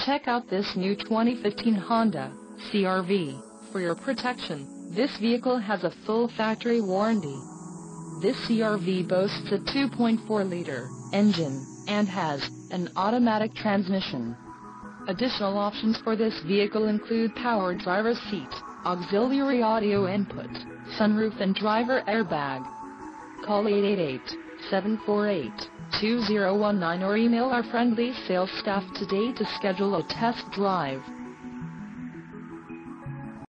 Check out this new 2015 Honda CR-V. For your protection, this vehicle has a full factory warranty. This CR-V boasts a 2.4-liter engine and has an automatic transmission. Additional options for this vehicle include power driver's seat, auxiliary audio input, sunroof and driver airbag. Call 888-748-2019 or email our friendly sales staff today to schedule a test drive.